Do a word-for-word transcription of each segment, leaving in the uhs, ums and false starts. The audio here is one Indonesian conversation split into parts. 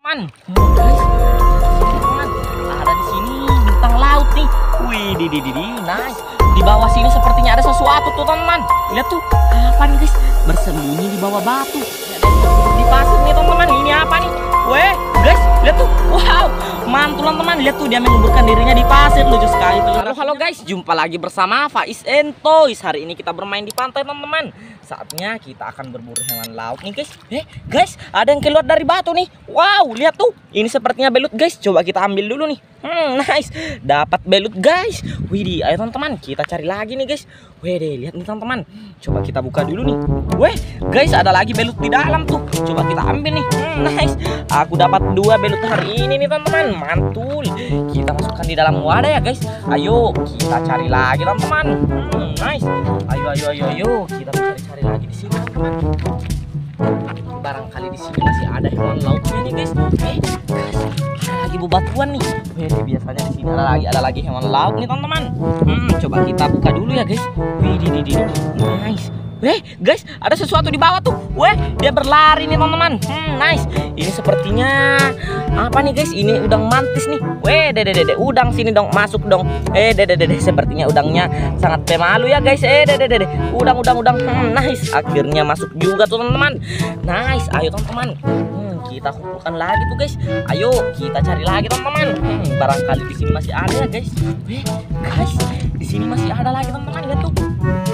Man, guys, teman, ada di sini bintang laut nih. Wih, di di di di, nice. Di bawah sini sepertinya ada sesuatu tuh teman. Lihat tuh, apa nih guys? Bersembunyi di bawah batu. Di pasir nih teman-teman. Ini apa nih? Weh, guys, lihat tuh. Wow, mantul teman-teman. Lihat tuh dia menguburkan dirinya di pasir. Lucu sekali tuh. Halo, halo guys, jumpa lagi bersama Faiz and Toys. Hari ini kita bermain di pantai teman-teman. Saatnya kita akan berburu hewan laut nih guys. Eh guys, ada yang keluar dari batu nih. Wow, lihat tuh. Ini sepertinya belut guys. Coba kita ambil dulu nih. Hmm, nice. Dapat belut guys. Widih, ayo teman-teman, kita cari lagi nih guys. Wih deh, lihat nih teman-teman. Coba kita buka dulu nih. Weh, guys, ada lagi belut di dalam tuh. Coba kita ambil nih. Hmm, nice. Aku dapat dua belut hari ini nih teman-teman. Mantul. Kita masukkan di dalam wadah ya guys. Ayo, kita cari lagi teman-teman. Hmm, nice. Ayo, ayo, ayo, ayo. Kita cari-cari lagi di sini teman-teman. Barangkali di sini masih ada hewan lautnya nih guys. Eh, guys, ada lagi bebatuan nih. Wih, biasanya di sini ada lagi ada lagi hewan laut nih teman-teman. Hmm, coba kita buka dulu ya guys. Wih, di di di. Nice. Weh, guys, ada sesuatu di bawah tuh. Weh, dia berlari nih teman-teman. Hmm, nice. Ini sepertinya apa nih guys? Ini udang mantis nih. Weh, dede dede, udang sini dong, masuk dong. Eh, dede dede, sepertinya udangnya sangat pemalu ya guys. Eh, dede dede, udang udang udang. Hmm, nice. Akhirnya masuk juga tuh teman-teman. Nice. Ayo teman-teman. Hmm, kita kumpulkan lagi tuh guys. Ayo, kita cari lagi teman-teman. Hmm, barangkali di sini masih ada ya guys. Weh, guys, di sini masih ada lagi teman-teman. Lihat tuh.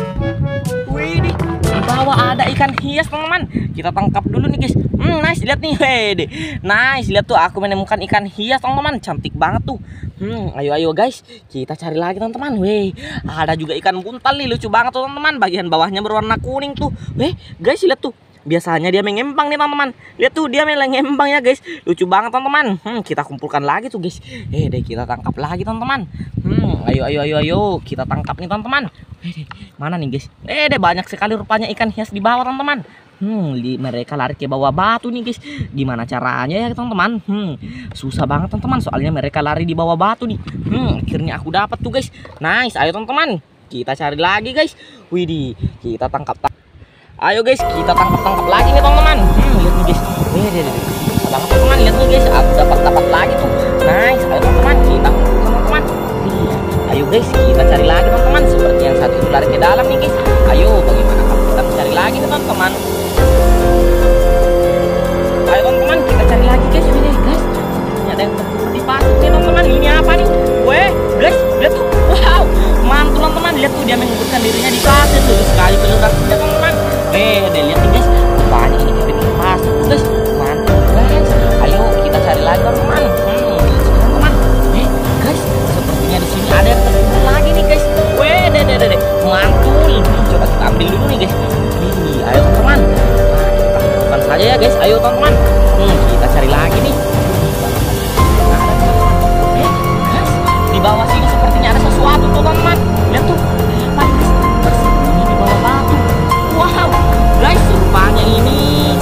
Wih, di bawah ada ikan hias teman-teman. Kita tangkap dulu nih guys. Hmm, nice, lihat nih. Wede. Nice, lihat tuh aku menemukan ikan hias teman-teman. Cantik banget tuh. Hmm, ayo ayo guys, kita cari lagi teman-teman. Weh, ada juga ikan buntal nih, lucu banget tuh teman-teman. Bagian bawahnya berwarna kuning tuh. Weh, guys, lihat tuh. Biasanya dia mengembang nih teman-teman. Lihat tuh dia mengembang ya guys. Lucu banget teman-teman. Hmm, kita kumpulkan lagi tuh guys. Eh deh, kita tangkap lagi teman-teman. Hmm, ayo ayo ayo ayo kita tangkap nih teman-teman. Eh deh, mana nih guys? Eh deh, banyak sekali rupanya ikan hias di bawah teman-teman. Hmm, li, mereka lari ke bawah batu nih guys. Gimana caranya ya teman-teman? Hmm, susah banget teman-teman. Soalnya mereka lari di bawah batu nih. Hmm, akhirnya aku dapat tuh guys. Nice, ayo teman-teman. Kita cari lagi guys. Widih, kita tangkap. Ayo guys, kita tangkap-tangkap lagi nih teman-teman. Hmm, lihat nih guys. Wih, deh, deh, deh. Tangkap teman-teman, lihat nih guys. Aku dapat dapat lagi tuh. Nice, ayo teman-teman, kita teman-teman. Ayo guys, kita cari lagi teman-teman. Seperti yang satu itu lari ke dalam nih guys. Ayo, bagaimana kalau kita cari lagi teman-teman? Ayo teman-teman, kita cari lagi guys. Ini guys, sepertinya ada yang terkubur di pasir nih teman-teman. Ini apa nih? Weh, guys, lihat tuh. Wow, mantul teman-teman. Lihat tuh dia menguburkan dirinya di pasir. Lucu sekali penyerangannya teman-teman. Eh, deh lihat nih guys. Banyak ini kita di pasir guys. Mantul guys. Ayo kita cari lagi teman-teman. Hmm, teman-teman. Eh, guys, sepertinya di sini ada yang terkubur lagi nih guys. Weh, deh deh deh. Mantul. Hmm, coba kita ambil dulu nih guys. Ini, ayo teman-teman. Nah, kita kumpulkan saja ya guys. Ayo teman-teman. Hmm, kita cari lagi nih. Eh, guys, di bawah sini sepertinya ada sesuatu tuh teman-teman. Lihat tuh. Apa guys? Bersembunyi di bawah batu. Wow, guys, rupanya ini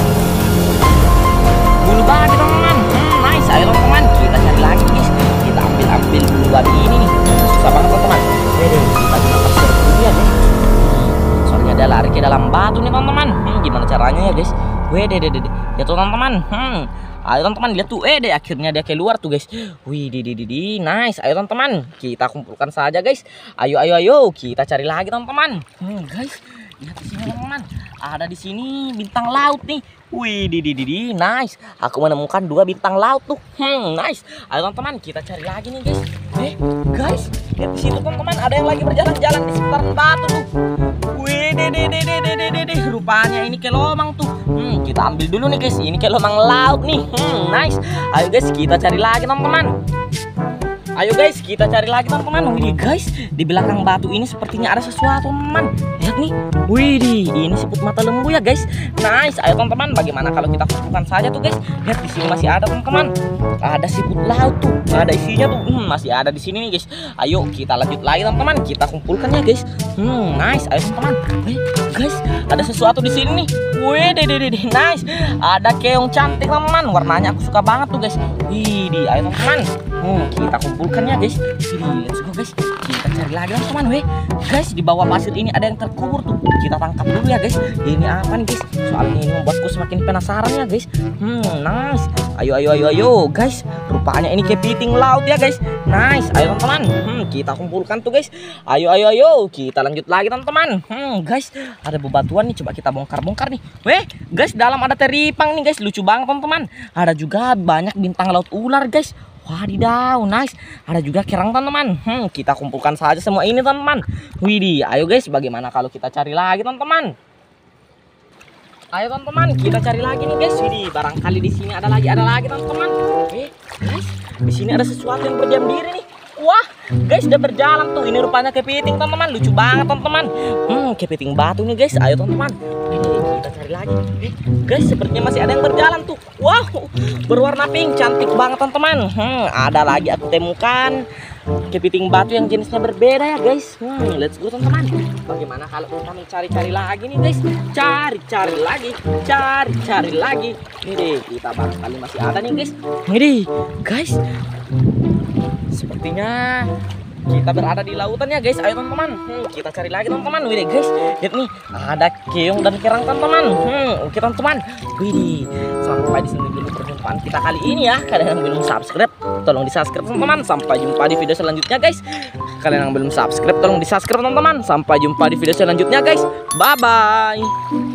bulu babi teman-teman. Hmm, nice, ayo teman-teman, kita cari lagi guys. Kita ambil-ambil bulu babi ini nih. Susah banget teman-teman. Wede, kita gunakan serbu ya guys. Soalnya dia lari ke dalam batu nih teman-teman. Hmm, gimana caranya ya guys? Wede, dede, dede. Ya tuh teman-teman. Hmm, ayo teman-teman, lihat tuh. Eh deh, akhirnya dia keluar tuh guys. Wih, di di di di, nice. Ayo teman-teman, kita kumpulkan saja guys. Ayo ayo ayo, kita cari lagi teman-teman. Hmm, guys. Lihat di sini teman-teman, ada di sini bintang laut nih. Wih, di di di di, nice. Aku menemukan dua bintang laut tuh. Hmm, nice. Ayo teman-teman, kita cari lagi nih guys. Eh, guys, lihat di situ teman-teman, ada yang lagi berjalan-jalan di sekitaran batu tuh. Wih, di di di di di di di, rupanya ini kelomang tuh. Hmm, kita ambil dulu nih guys. Ini kelomang laut nih. Hmm, nice. Ayo guys, kita cari lagi teman-teman. Ayo guys, kita cari lagi teman-teman. Wih guys, di belakang batu ini sepertinya ada sesuatu teman. Lihat nih. Wih, ini siput mata lembu ya guys. Nice. Ayo teman-teman, bagaimana kalau kita kumpulkan saja tuh guys? Lihat di sini masih ada teman-teman. Ada siput laut tuh. Ada isinya tuh. Hmm, masih ada di sini nih guys. Ayo kita lanjut lagi teman-teman. Kita kumpulkan ya guys. Hmm, nice. Ayo teman-teman. Eh, guys, ada sesuatu di sini nih. Wih, deh deh deh, nice. Ada keong cantik teman-teman. Warnanya aku suka banget tuh guys. Wih, di ayo teman-teman. Hmm, kita kumpulkan ya guys. Ini let's go guys. Kita cari lagi teman-teman. Weh, guys, di bawah pasir ini ada yang terkubur kubur tuh. Kita tangkap dulu ya guys. Ini apa nih guys? Soalnya ini membuatku semakin penasaran ya guys. Hmm, nice. Ayo ayo ayo ayo guys. Rupanya ini kepiting laut ya guys. Nice. Ayo teman-teman. Hmm, kita kumpulkan tuh guys. Ayo ayo ayo. Kita lanjut lagi teman-teman. Hmm, guys, ada bebatuan nih. Coba kita bongkar-bongkar nih. Weh, guys, dalam ada teripang nih guys. Lucu banget teman-teman. Ada juga banyak bintang laut ular guys. Wadidaw, nice. Ada juga kerang teman-teman. Hmm, kita kumpulkan saja semua ini teman-teman. Widih, ayo guys, bagaimana kalau kita cari lagi teman-teman? Ayo teman-teman, kita cari lagi nih guys. Widih, barangkali di sini ada lagi, ada lagi teman-teman. Eh, guys, di sini ada sesuatu yang berdiam diri nih. Wah, guys, udah berjalan tuh. Ini rupanya kepiting teman-teman. Lucu banget teman-teman. Hmm, kepiting batu nih guys. Ayo teman-teman. Ini kita cari lagi. Eh, guys, sepertinya masih ada yang berjalan tuh. Wow, berwarna pink, cantik banget teman-teman. Hmm, ada lagi aku temukan kepiting batu yang jenisnya berbeda ya guys. Hmm, let's go teman-teman. Bagaimana kalau kita mencari-cari lagi nih guys? Cari-cari lagi, cari-cari lagi. Ini deh, kita barangkali masih ada nih guys. Ini deh, guys. Sepertinya kita berada di lautan ya guys. Ayo teman-teman, hmm, kita cari lagi teman-teman. Wih guys, lihat nih, ada keong dan kerang teman-teman. Hmm, oke teman-teman. Wih, sampai di sini dulu perjumpaan kita kali ini ya. Kalian yang belum subscribe, tolong di subscribe teman-teman. Sampai jumpa di video selanjutnya guys. Kalian yang belum subscribe, tolong di subscribe teman-teman. Sampai jumpa di video selanjutnya guys. Bye bye.